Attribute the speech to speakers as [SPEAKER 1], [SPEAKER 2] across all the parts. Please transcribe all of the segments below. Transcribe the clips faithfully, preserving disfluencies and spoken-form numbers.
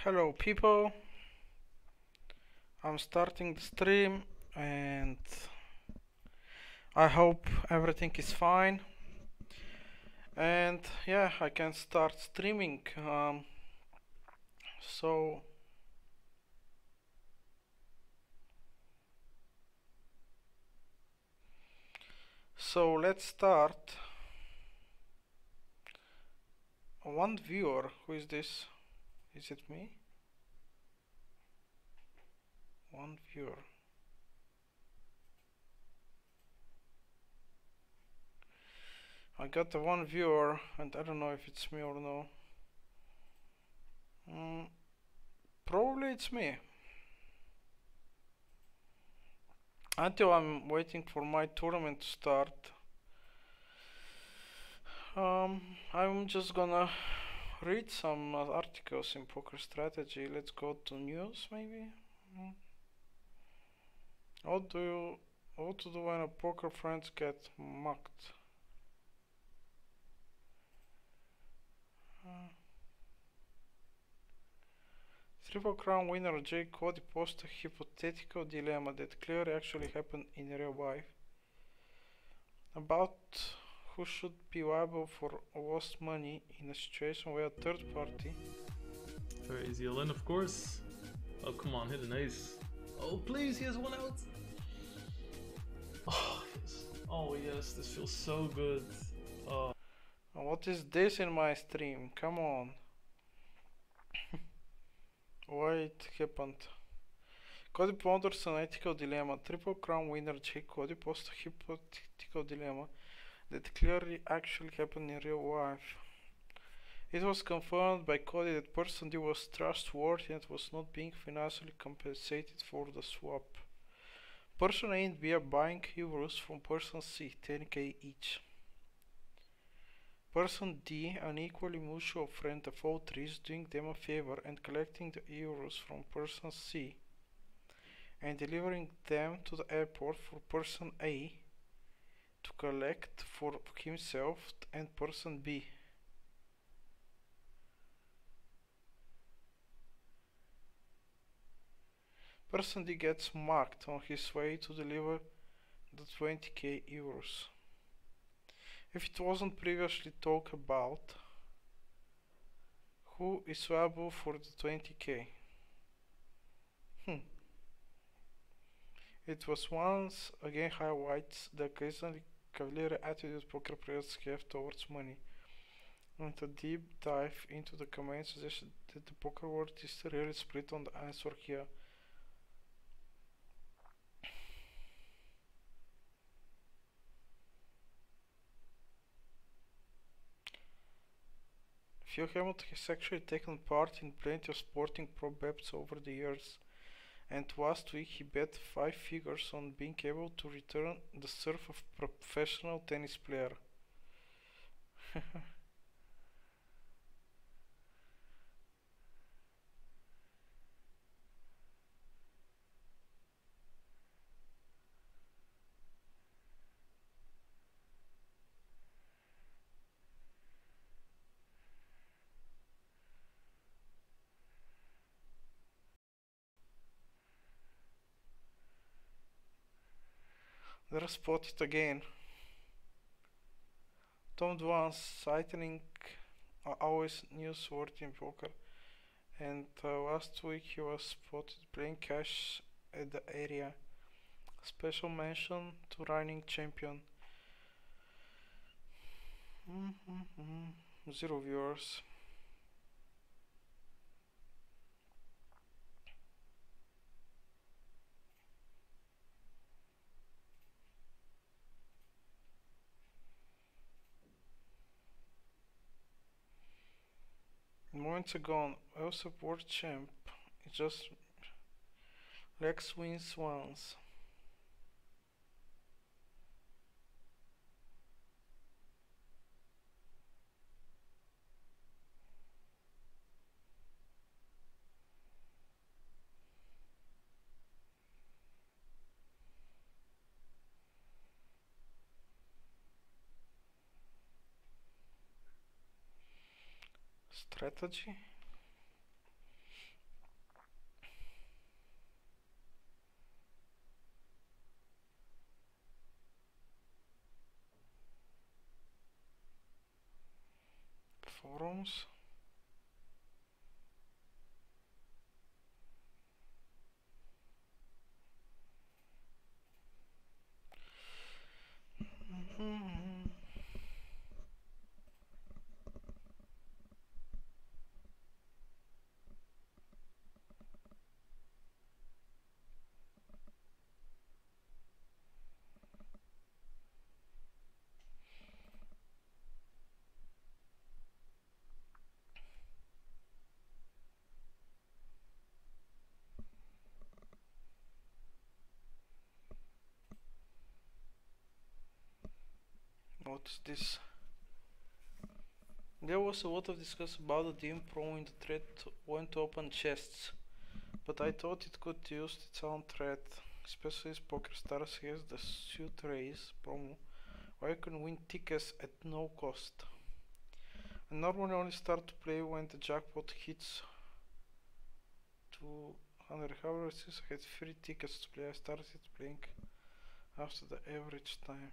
[SPEAKER 1] Hello people, I'm starting the stream and I hope everything is fine and yeah, I can start streaming. Um, so so let's start. One viewer, who is this? Is it me? One viewer. I got the one viewer and I don't know if it's me or no. Mm, Probably it's me. Until I'm waiting for my tournament to start, um, I'm just gonna read some uh, articles in poker strategy. Let's go to news maybe. Mm. What do you what to do when a poker friends get mocked? Uh, Triple Crown winner Jay Cody posed a hypothetical dilemma that clearly actually happened in real life about who should be liable for lost money in a situation where a third party.
[SPEAKER 2] Very easy, Ellen, of course. Oh, come on, hit an ace. Oh, please, he has one out. Oh, yes. Oh, yes, this feels so good. Oh.
[SPEAKER 1] What is this in my stream? Come on. Why it happened? Cody ponders an ethical dilemma. Triple Crown winner Jay Cody posed a hypothetical dilemma that clearly actually happened in real life. It was confirmed by Cody that person D was trustworthy and was not being financially compensated for the swap. Person A and B are buying euros from person C, ten K each. Person D, an equally mutual friend of all three, is doing them a favor and collecting the euros from person C and delivering them to the airport for person A to collect for himself and person B. Person D gets marked on his way to deliver the twenty K euros. If it wasn't previously talked about, who is liable for the twenty K? Hmm. It was once again highlights the occasionally cavalier attitude poker players have towards money. And a deep dive into the comments suggested that the poker world is really split on the answer here. Phil Hamilton has actually taken part in plenty of sporting pro bets over the years, and last week he bet five figures on being able to return the serve of a professional tennis player. They're spotted again. Tom Dwan's sightning are always newsworthy in poker, and uh, last week he was spotted playing cash at the area. Special mention to reigning champion. Mm-hmm. Zero viewers. Moments ago, also world champ. It just Lex wins once. Strategy. forums. Mm-hmm. What's this? There was a lot of discussion about the D M Pro in the thread when to open chests, but I thought it could use its own thread, especially as PokerStars has the Suit Race promo where you can win tickets at no cost. I normally only start to play when the jackpot hits two hundred. However, since I had free tickets to play, I started playing after the average time.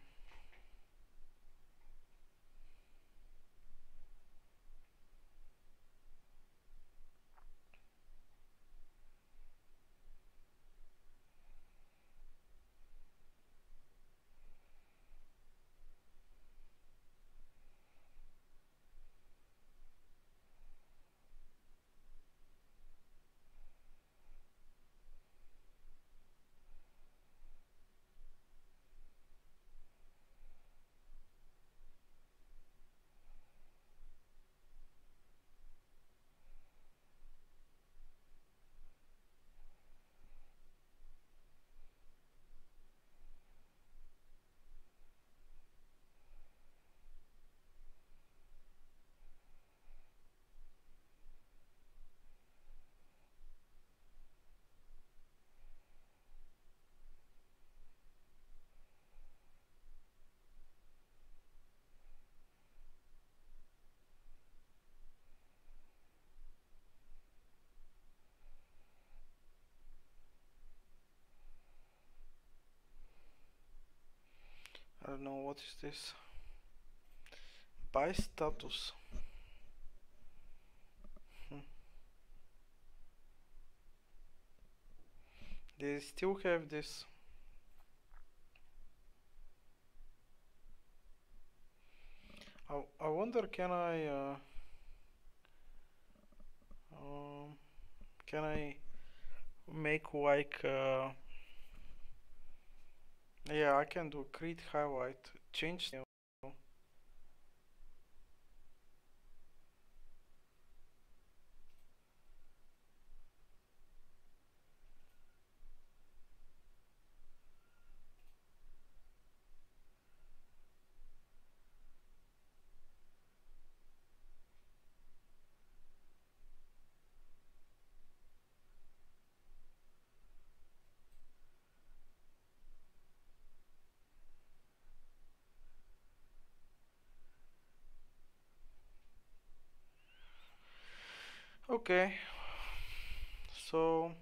[SPEAKER 1] I don't know what is this. Buy status. Hmm. They still have this. I, I wonder can I uh, um, can I make like uh, yeah, I can do create highlight, change the okay. So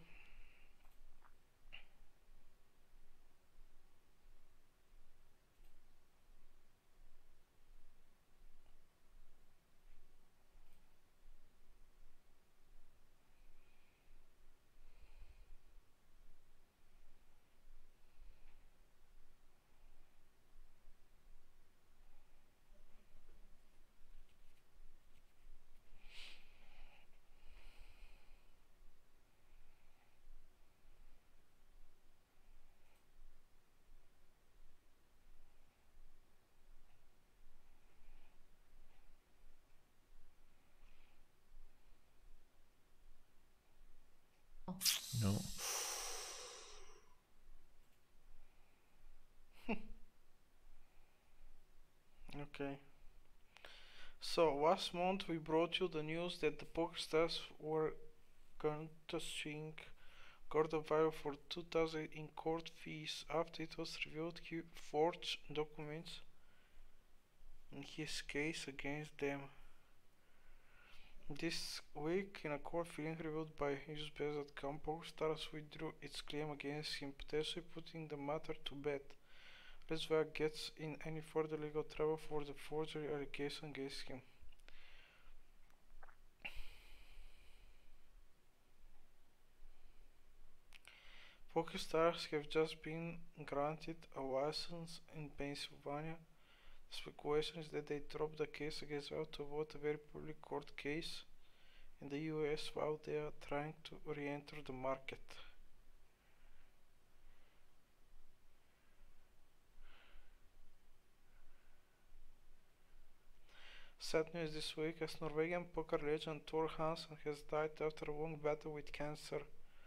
[SPEAKER 2] No.
[SPEAKER 1] okay. So last month we brought you the news that the PokerStars were contesting court of value for two thousand in court fees after it was revealed he forged documents in his case against them. This week, in a court filing reviewed by Newsbase dot com, PokerStars withdrew its claim against him, potentially putting the matter to bed. Let's Vegas gets in any further legal trouble for the forgery allegation against him. PokerStars have just been granted a license in Pennsylvania. The speculation is that they dropped the case against Valve to avoid a very public court case in the U S while they are trying to re-enter the market. Sad news this week as Norwegian poker legend Thor Hansen has died after a long battle with cancer.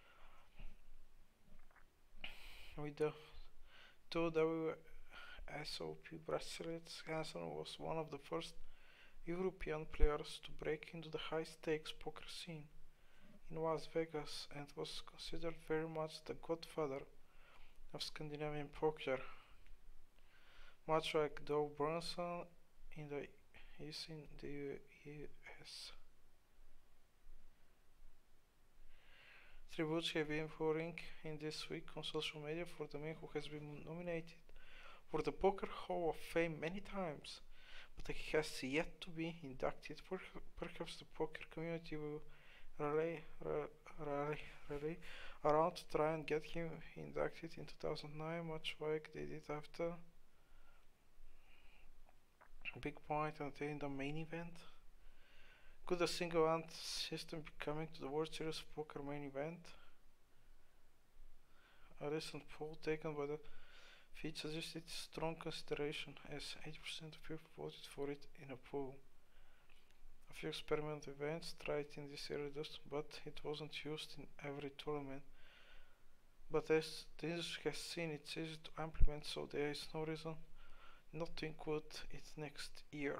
[SPEAKER 1] With the two W S O P bracelets, Hansen was one of the first European players to break into the high-stakes poker scene in Las Vegas and was considered very much the godfather of Scandinavian poker. Much like Doug Brunson in the is in the U S. Tributes have been pouring in this week on social media for the man who has been nominated for the Poker Hall of Fame many times, but he has yet to be inducted. Perhaps the poker community will rally, rally, rally around to try and get him inducted in two thousand nine, much like they did after Big Point and in the main event. Could a single ant system be coming to the World Series of Poker main event? A recent poll taken by the feed suggested strong consideration, as eighty percent of people voted for it in a poll. A few experimental events tried in this area, but it wasn't used in every tournament. But as the industry has seen, it's easy to implement, so there is no reason not to include it next year.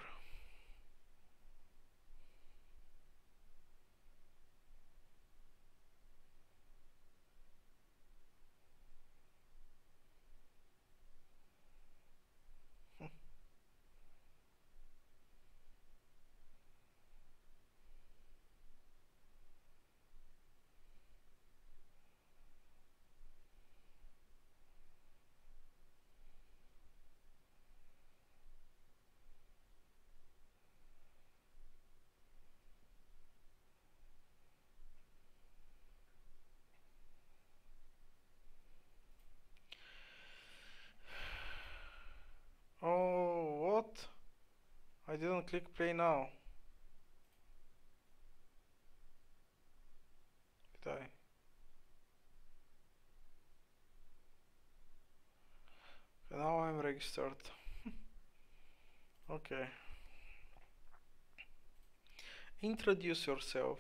[SPEAKER 1] Oh, what? I didn't click play now. Did I? Now I'm registered. Okay. Introduce yourself.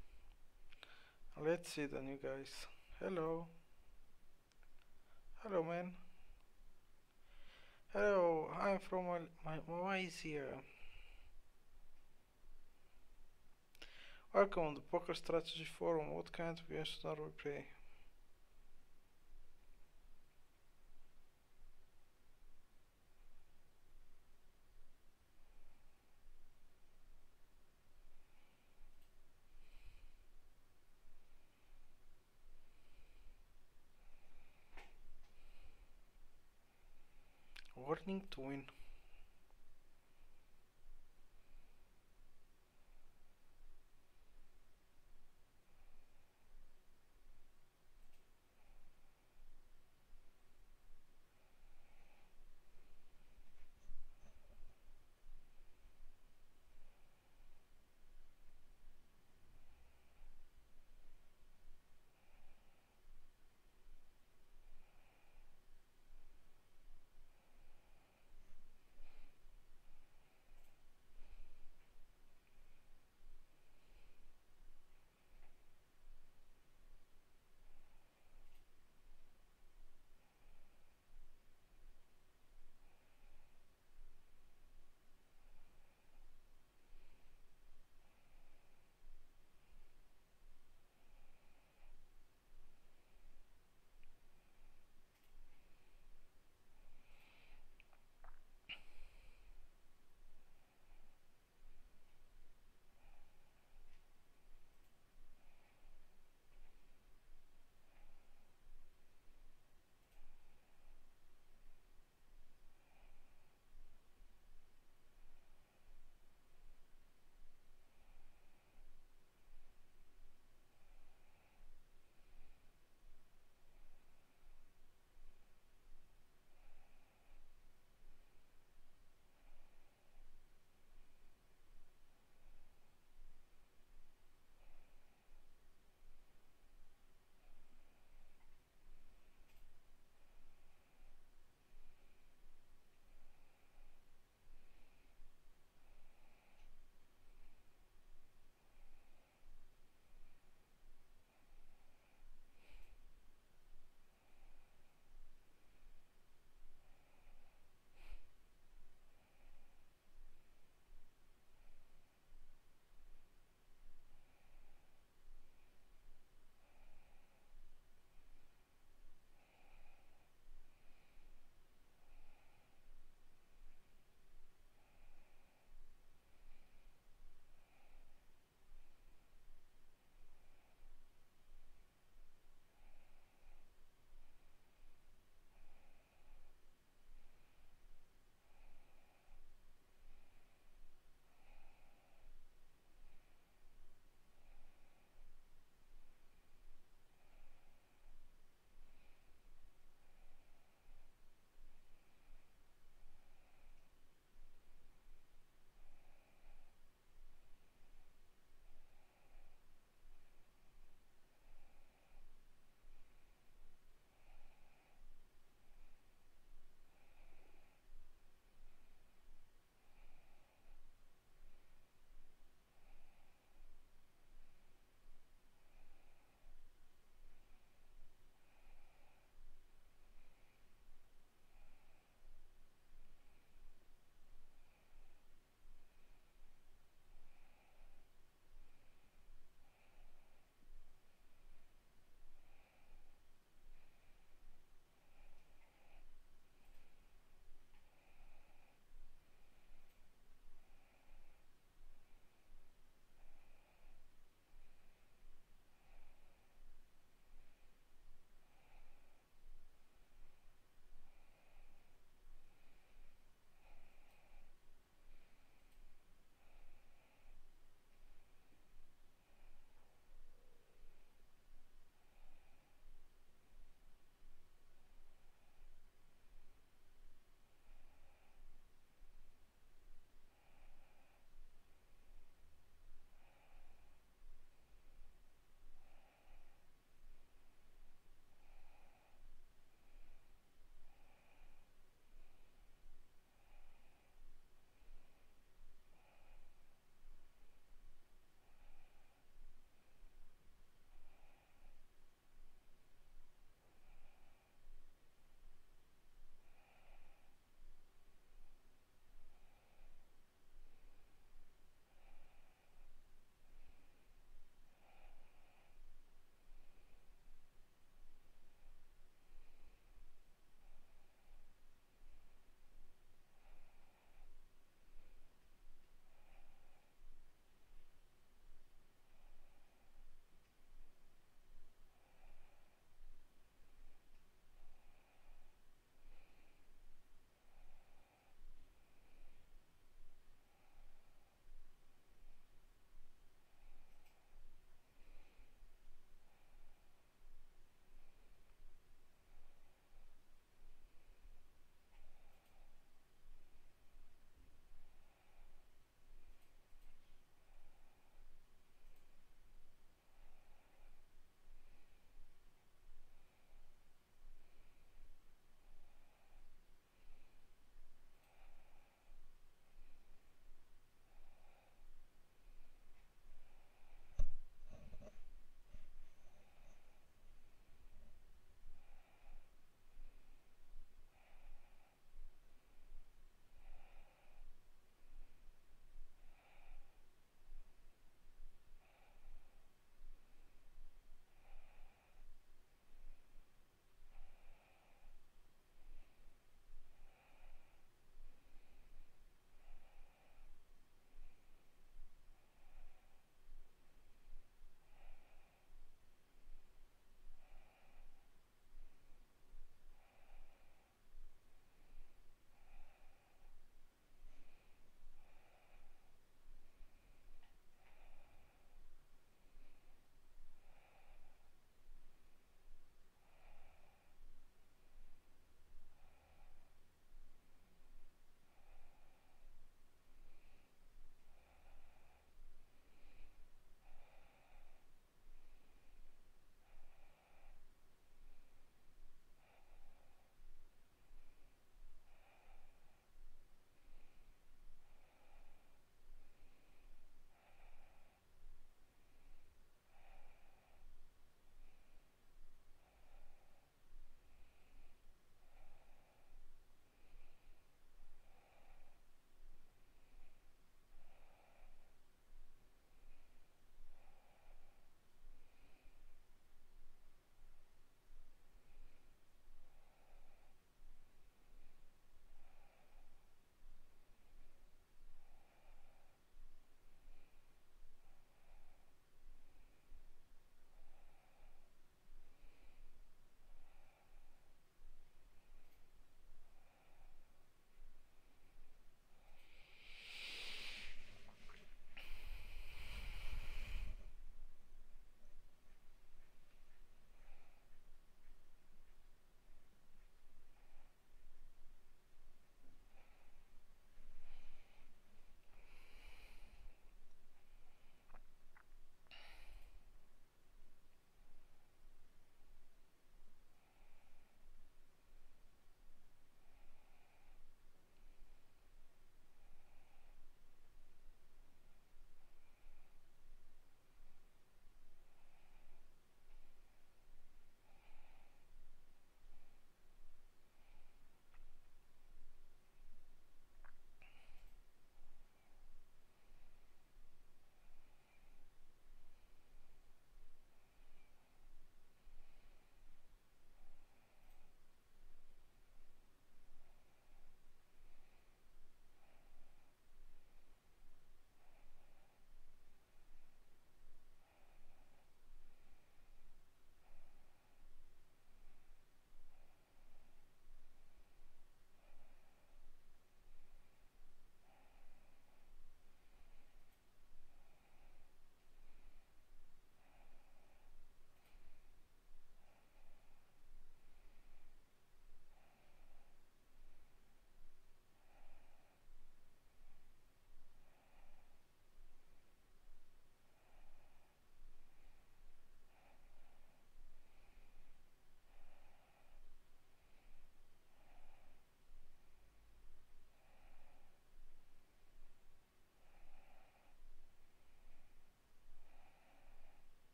[SPEAKER 1] Let's see the new guys. Hello. Hello, man. Hello, I'm from Mal Malaysia. Welcome to the Poker Strategy Forum. What kind of games should we play? Warning to win.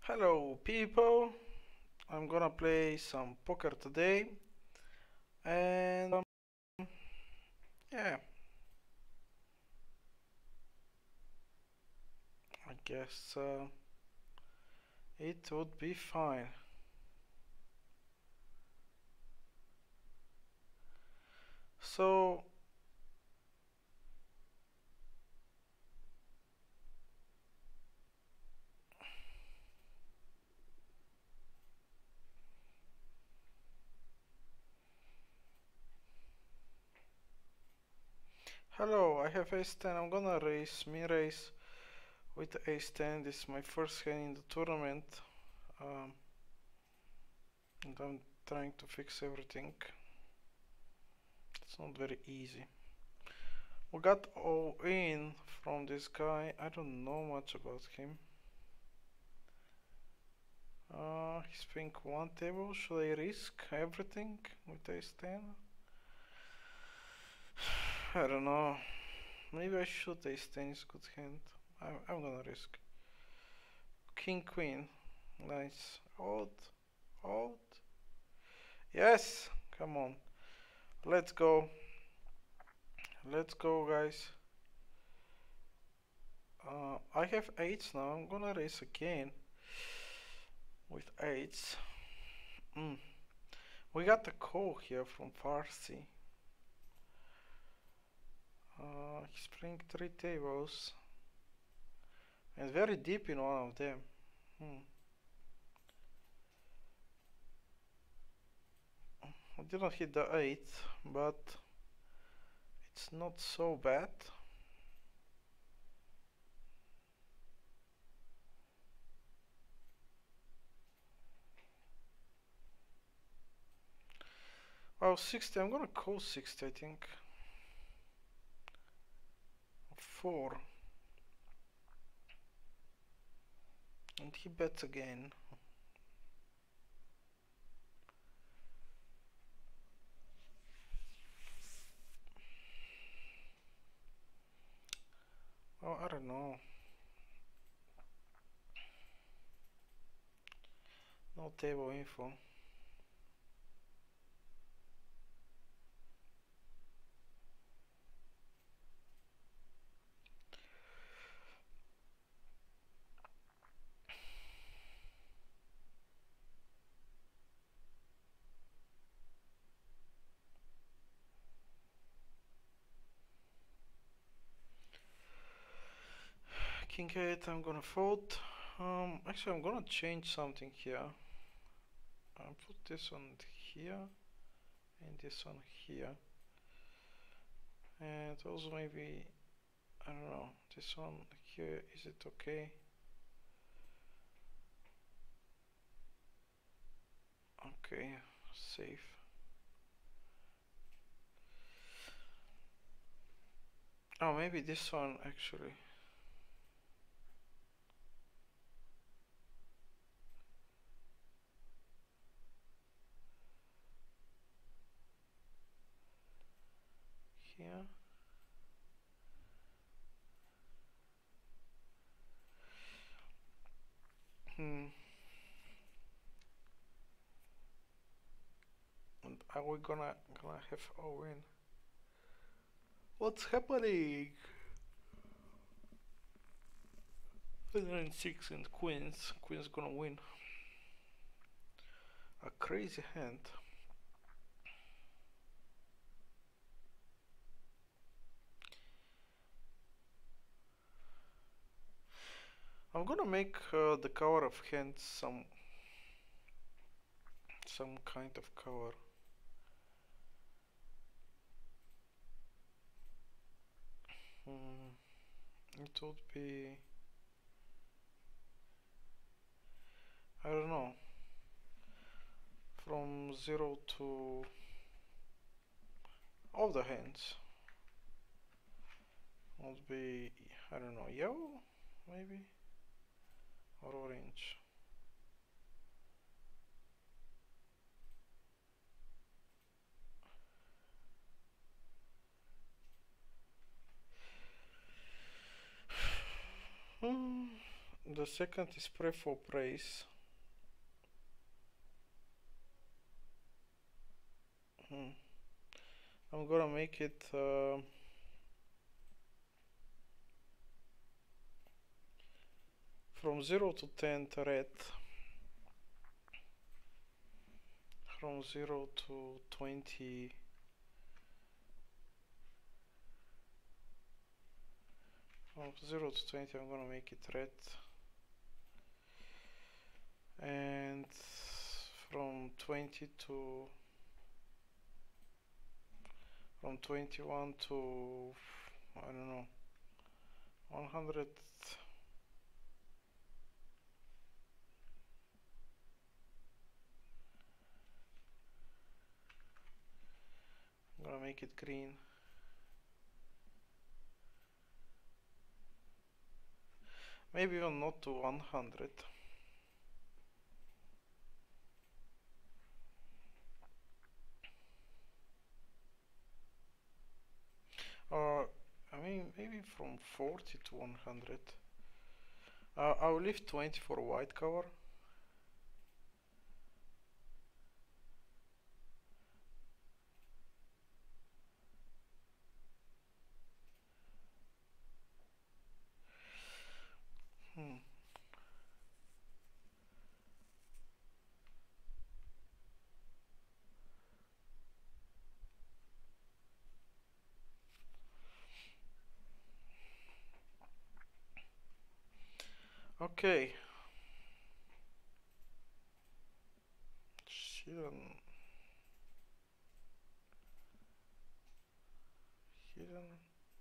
[SPEAKER 1] Hello people, I'm gonna play some poker today and um, yeah, I guess uh, it would be fine. So hello, I have ace ten, I'm gonna raise, me raise with ace ten. This is my first hand in the tournament um, and I'm trying to fix everything. It's not very easy. We got all in from this guy, I don't know much about him. Uh, he's playing one table. Should I risk everything with ace ten? I don't know. Maybe I should. Ace ten is a good hand. I'm, I'm gonna risk. King queen. Nice. Odd. Odd. Yes! Come on. Let's go. Let's go, guys. Uh, I have eights now. I'm gonna raise again with eights. Mm. We got the call here from Farsi. Uh, he's playing three tables and very deep in one of them. Hmm. I didn't hit the eight, but it's not so bad. Well, sixty, I'm gonna call sixty, I think. four. And he bets again. Oh, I don't know. No table info. King eight, I'm gonna fold. Um, actually, I'm gonna change something here. I'll put this one here and this one here. And also maybe, I don't know, this one here, is it okay? Okay, safe. Oh, maybe this one actually. Here. Hmm. And are we gonna gonna have a win? What's happening? Nine six and queens. Queen's gonna win. A crazy hand. I'm gonna make uh, the cover of hands some some kind of cover. Hmm. It would be, I don't know, from zero to all the hands. Would be, I don't know, yellow maybe, or orange. Hmm. The the second is Pray for Praise. Hmm. I'm gonna make it uh, from zero to ten red, from zero to twenty, from zero to twenty I'm gonna make it red, and from twenty to from twenty-one to, I don't know, one hundred. I'm gonna make it green. Maybe even not to one hundred. Or, I mean, maybe from forty to one hundred. Uh, I'll leave twenty for white cover. Hmm. Okay. Hidden. Hidden.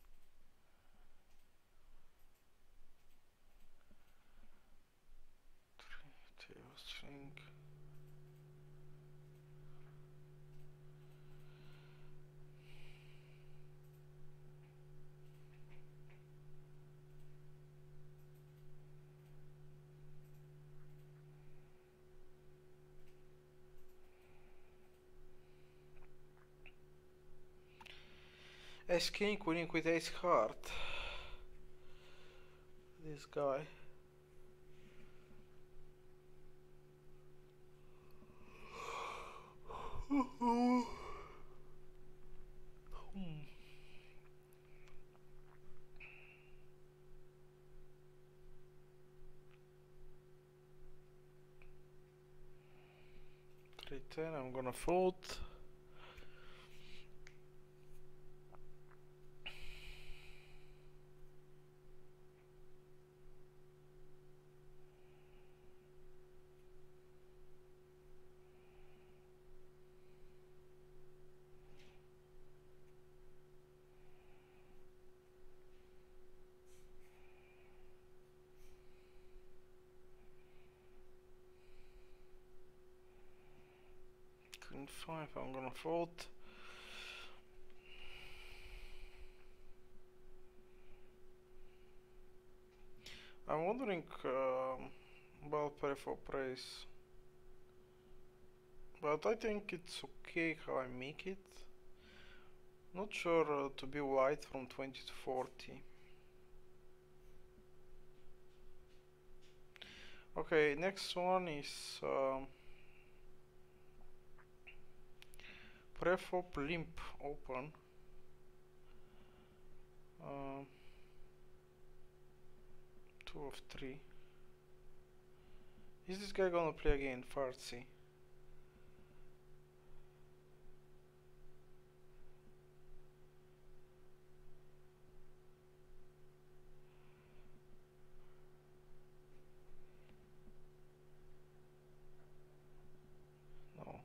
[SPEAKER 1] Tail string. Ace king winning with ace heart. This guy. Hmm. three ten, I'm gonna fold. Queen five, I'm gonna fold. I'm wondering um, about Pray for Praise, but I think it's okay how I make it. Not sure uh, to be white from twenty to forty. Okay, next one is um, Prefop limp open. Uh, two of three. Is this guy gonna play again Farsi? No.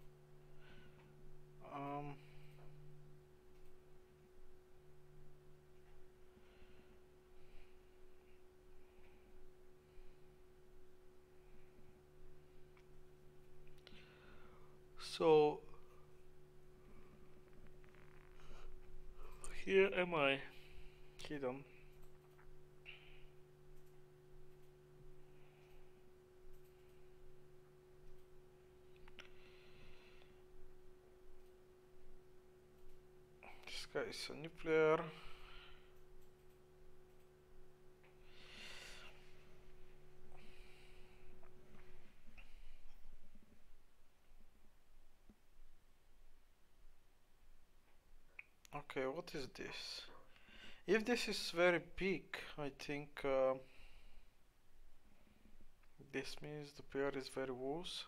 [SPEAKER 1] Um. So here am I, hidden. This guy is a new player. Okay, what is this? If this is very big, I think uh, this means the player is very loose.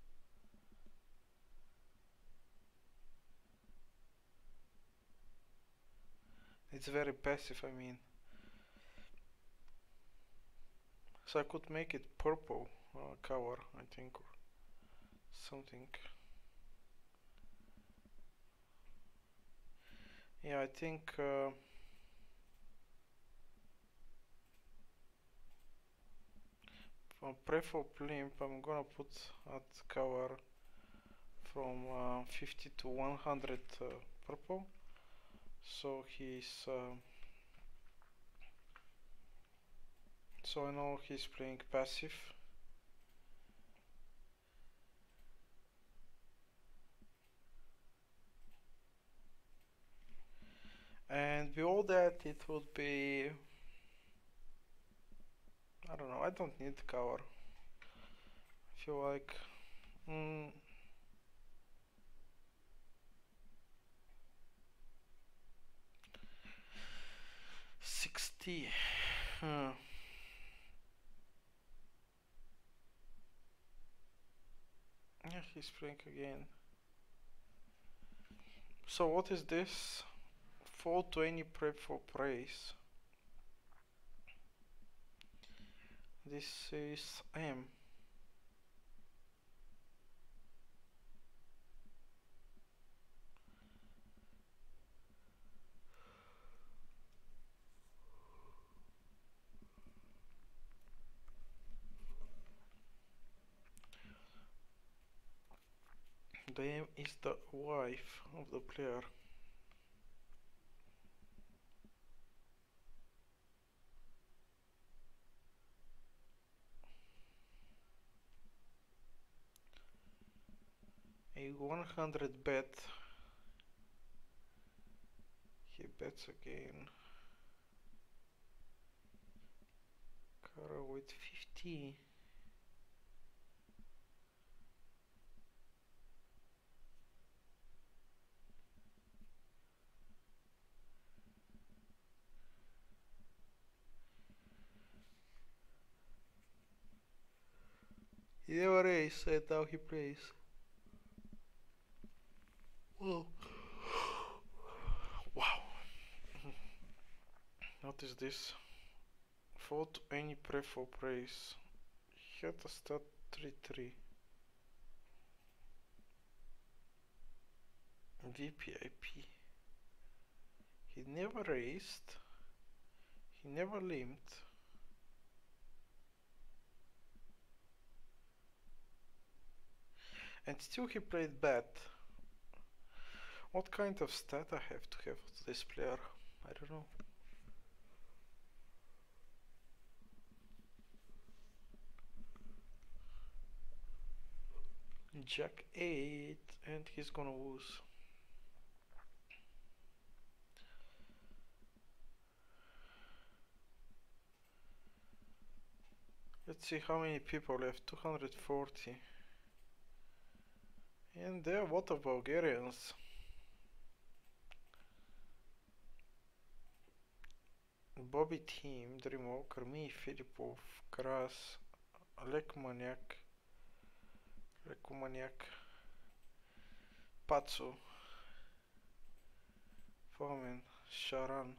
[SPEAKER 1] It's very passive, I mean. So I could make it purple uh, color, I think, or something. Yeah, I think uh, from preflop limp I'm gonna put at color from uh, fifty to one hundred uh, purple. So he's uh, so I know he's playing passive. And below that it would be, I don't know, I don't need color. I feel like mm, sixty. Huh. Yeah, he's playing again. So what is this? Fold to any prep for praise. This is M. The M is the wife of the player. A one hundred bet. He bets again. Cara with fifty. He never raised, and now he plays. Whoa. Wow. What is this? Fold any pre for praise. He had a stat three three. V P I P. He never raised. He never limped. And still he played bad. What kind of stat I have to have to this player? I don't know. Jack eight, and he's gonna lose. Let's see how many people left. two hundred forty. And there are a lot of Bulgarians. Bobby Team, Dreamwalker, me, Filipov, Kras, Lekmaniak, Lekumaniak, Patsu, Fomen, Sharan,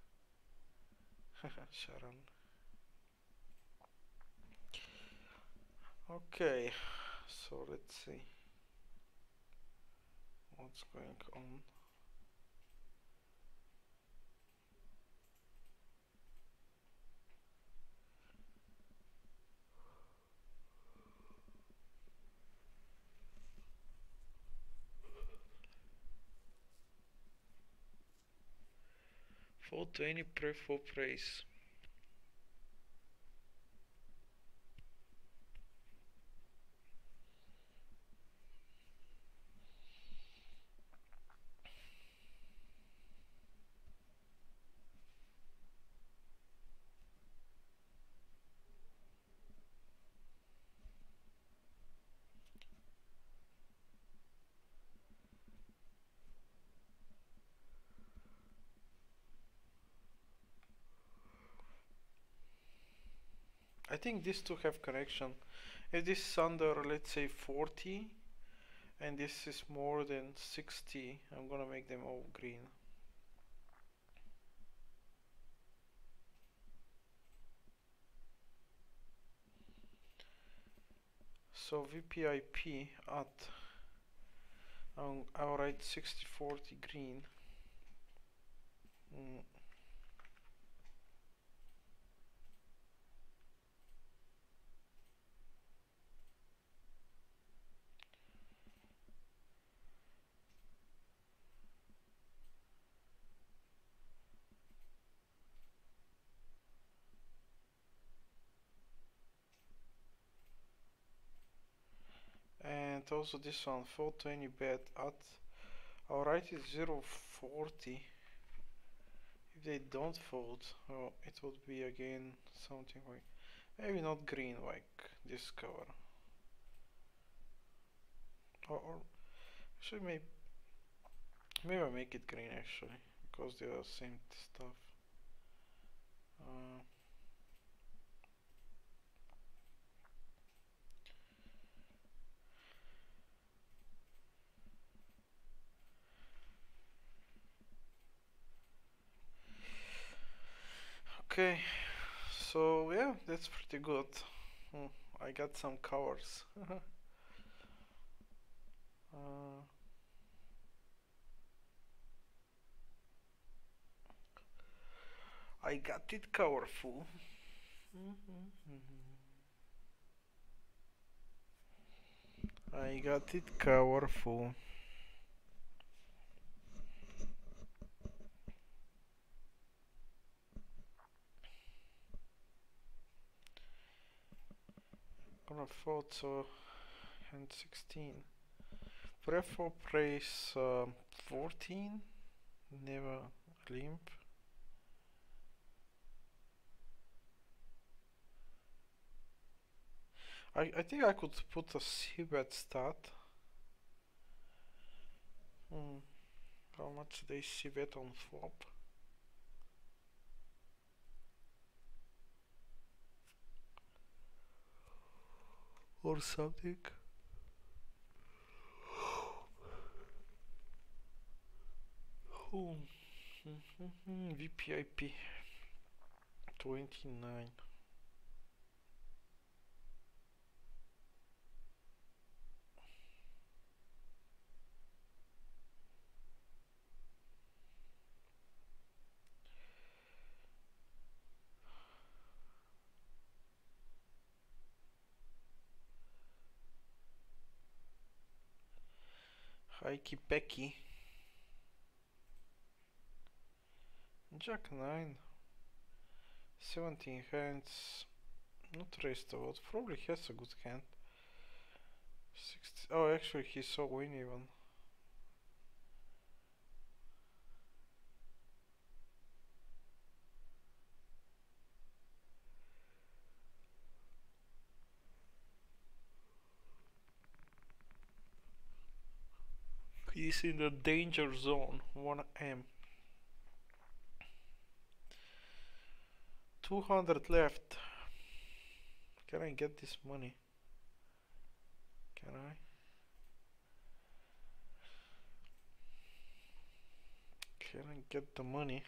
[SPEAKER 1] Sharan. Okay, so let's see what's going on. four twenty pre for praise. I think these two have connection. If this is under, let's say, forty, and this is more than sixty, I'm gonna make them all green. So V P I P at, um, I'll write sixty forty green. Mm. And also this one, fold to any bet at, I'll write it zero forty. If they don't fold, oh, it would be again something like, maybe not green like this cover. Or, or actually maybe, maybe I make it green actually, because they are same stuff. Uh, Okay, so yeah, that's pretty good. Hmm, I got some covers. uh, I got it colorful. I got it colorful. Gonna fold so hand sixteen. Prefer praise uh, fourteen. Never limp. I, I think I could put a c-bet stat. Hmm. How much they c-bet on flop? Or something. Oh. V P I P twenty-nine. Hikey Pecky. Jack nine. seventeen hands. Not raised a lot. Probably has a good hand. sixty. Oh, actually, he saw win even. He's in the danger zone. one M. two hundred left. Can I get this money? Can I? Can I get the money?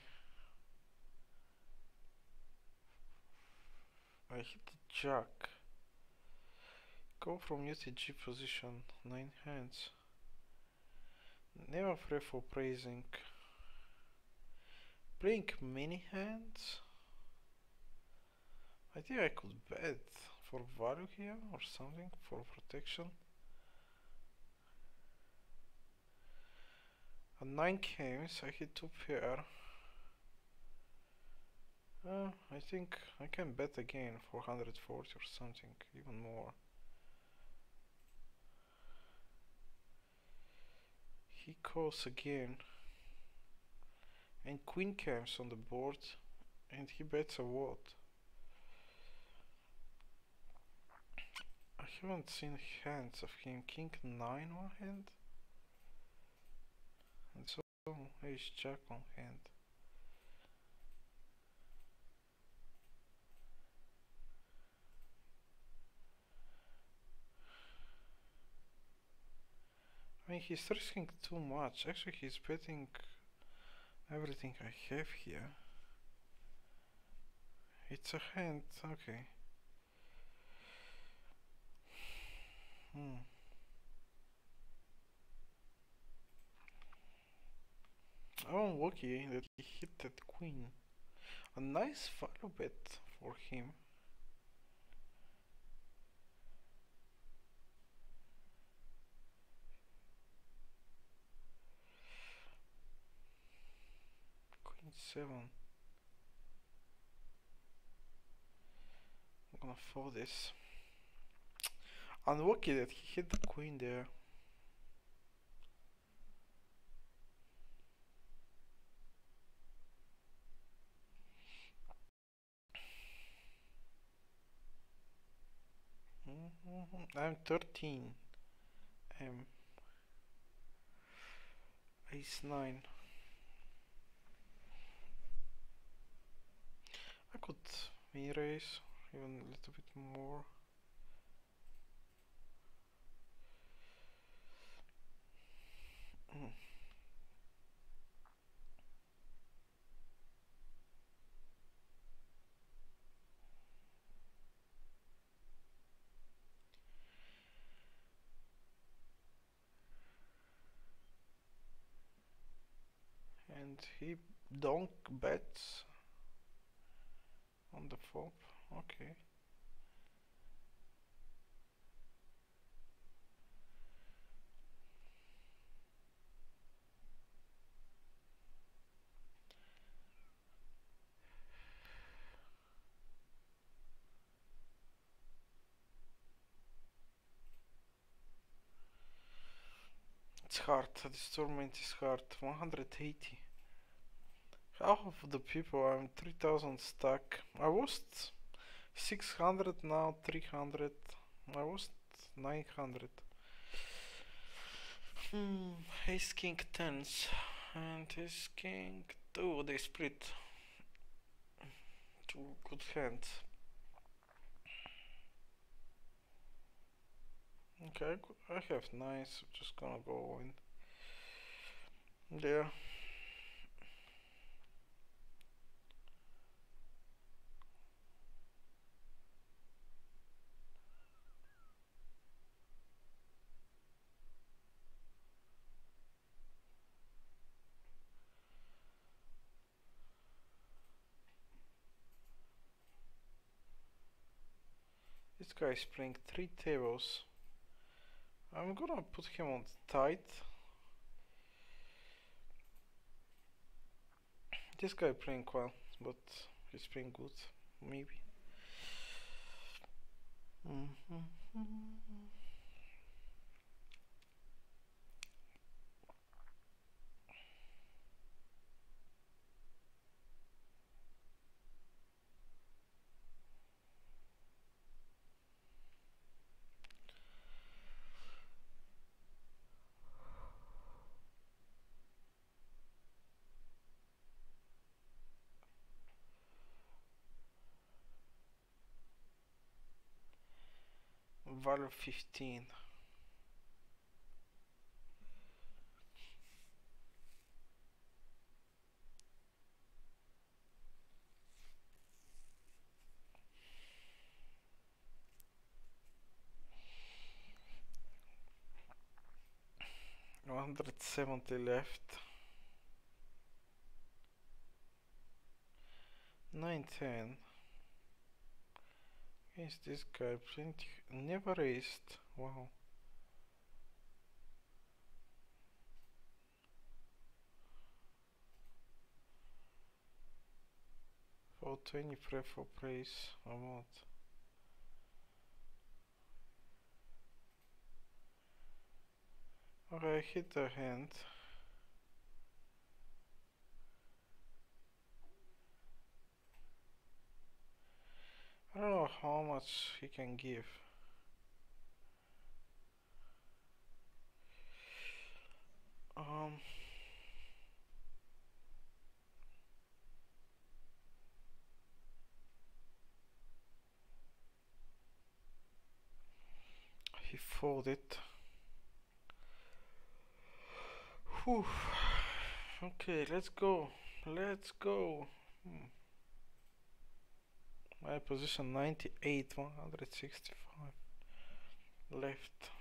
[SPEAKER 1] I hit the jack. Go from U T G position. nine hands. Never pray for praising. Playing many hands? I think I could bet for value here or something for protection. A nine games, I hit two pair. Uh, I think I can bet again for one hundred forty or something, even more. He calls again. And queen comes on the board and he bets a what? I haven't seen hands of him. King nine one hand? And so ace jack on hand. mean, he's risking too much. Actually, he's betting everything I have here. It's a hand, okay. Hmm. Oh, lucky that he hit that queen. A nice value bet for him. Queen seven. I'm gonna fold this. Unlucky that he hit the queen there. Mm-hmm. I'm thirteen. I'm ace nine. I could raise even a little bit more. Mm. And he donk bets on the flop. Okay. It's hard. This tournament is hard. one hundred eighty. Half of the people, I'm three thousand stuck. I lost six hundred, now three hundred. I lost nine hundred. Hmm, ace king tens. And ace king. Oh, they split. Two good hands. Okay, I have nice. Just gonna go in. Yeah. This guy is playing three tables. I'm gonna put him on tight. This guy playing well, but he's playing good, maybe. Mm-hmm. Value fifteen. one hundred seventy left. nine ten. Is this guy plenty? Never raised. Wow. For twenty pre-flop raise amount. Okay, I hit the hand. I don't know how much he can give. Um. He folded. Whew. Okay, let's go. Let's go. Hmm. My position ninety-eight, one hundred sixty-five left.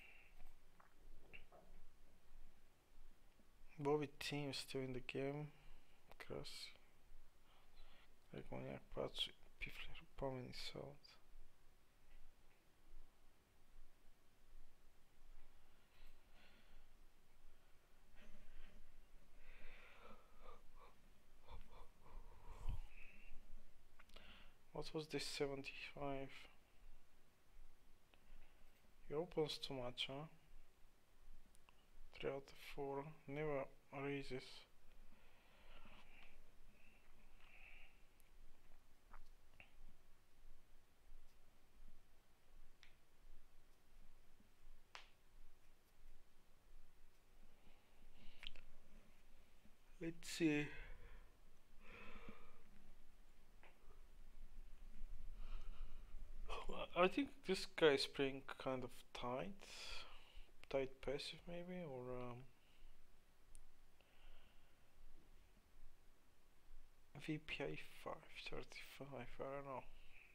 [SPEAKER 1] Bobby team still in the game. Cross. Rekoniak patrzy. Pifler pomeni salt. What was this seventy-five? He opens too much, huh? three out of four. Never raises. Let's see. I think this guy is playing kind of tight. Tight passive maybe, or um, V P I five thirty-five, I don't know.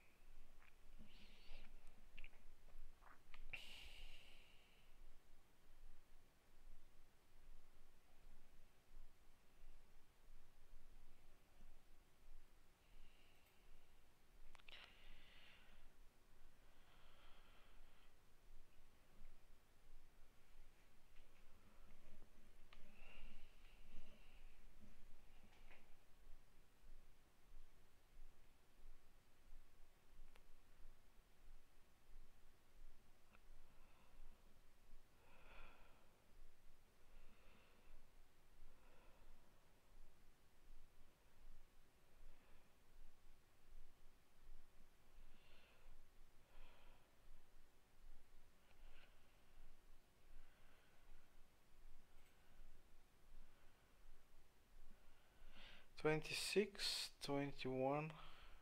[SPEAKER 1] twenty-six, twenty-one.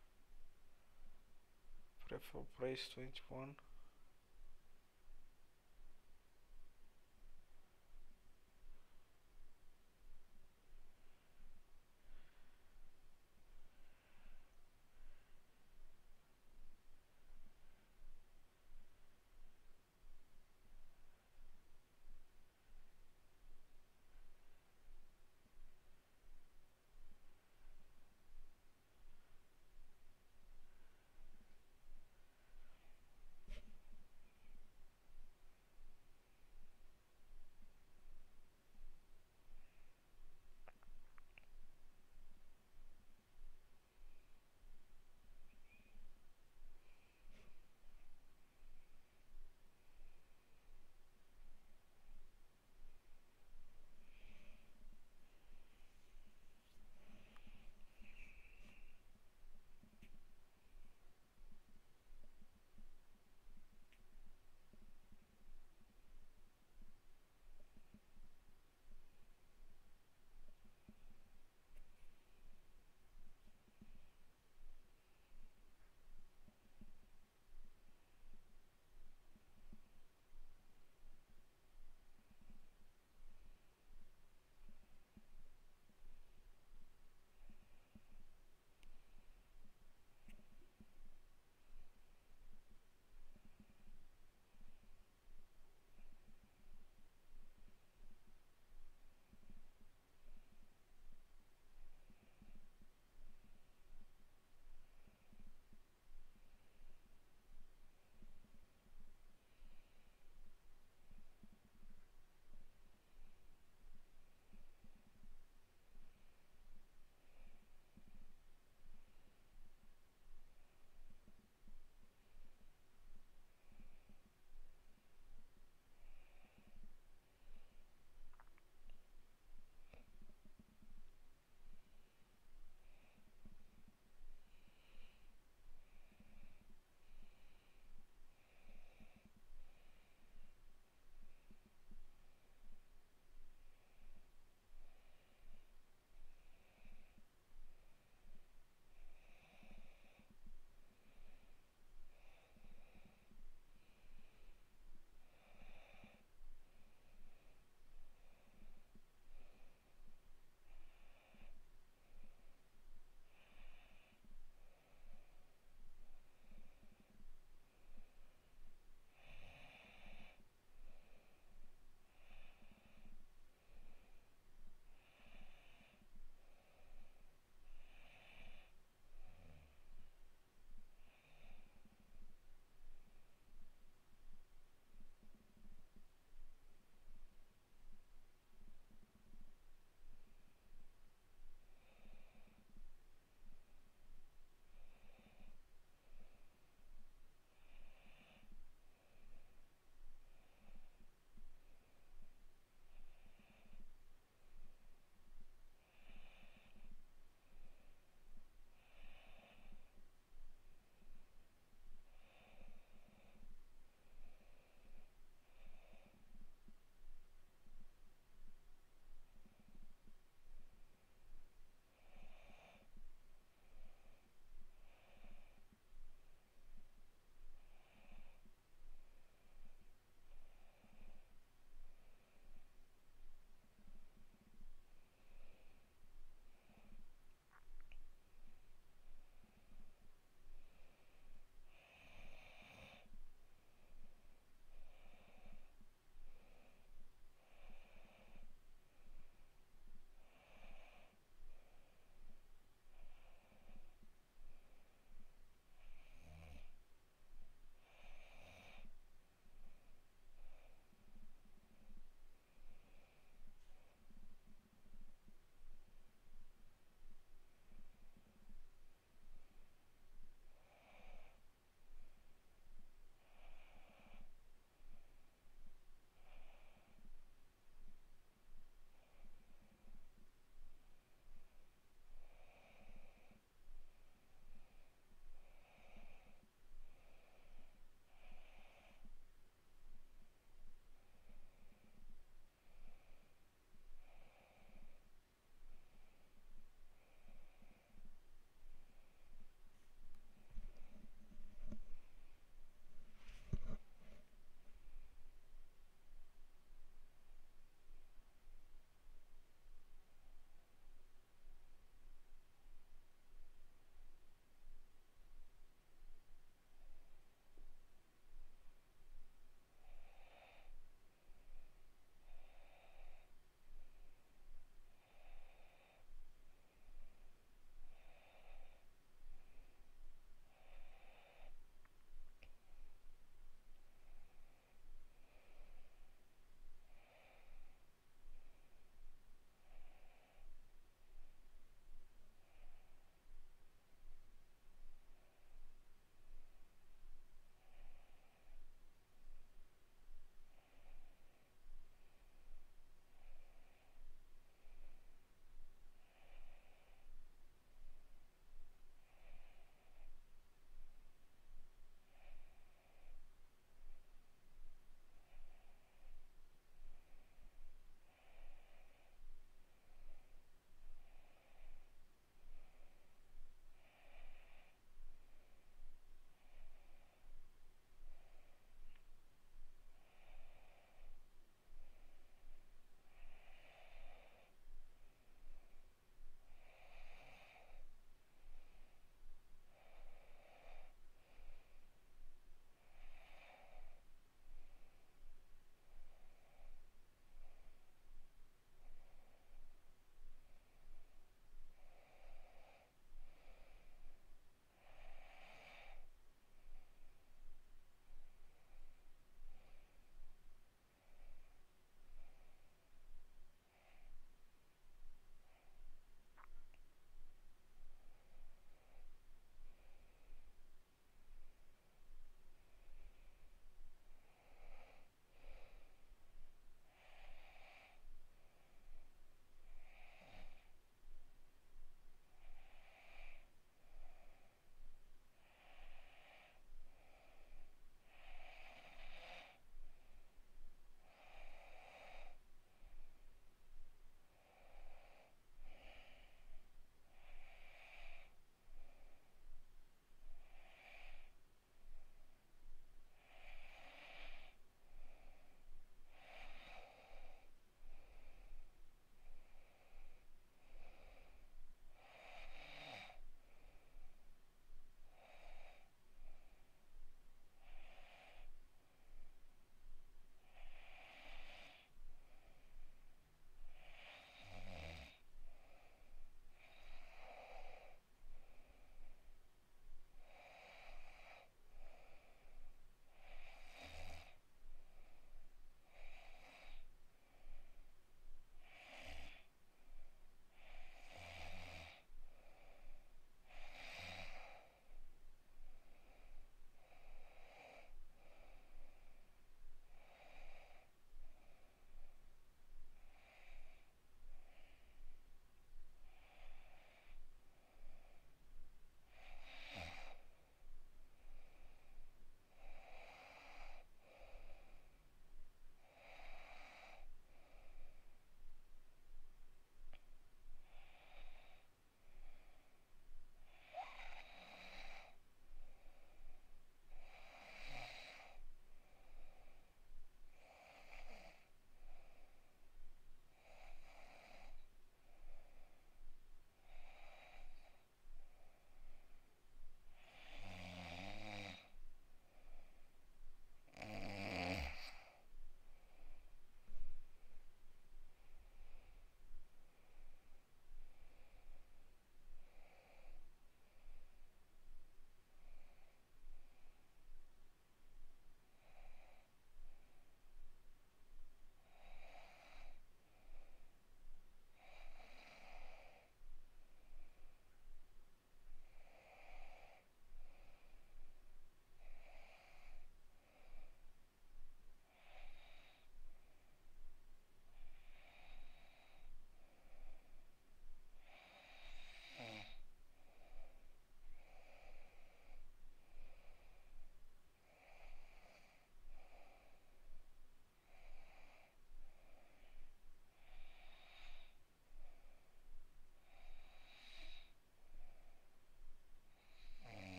[SPEAKER 1] Prefer price twenty-one.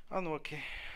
[SPEAKER 1] Unlucky.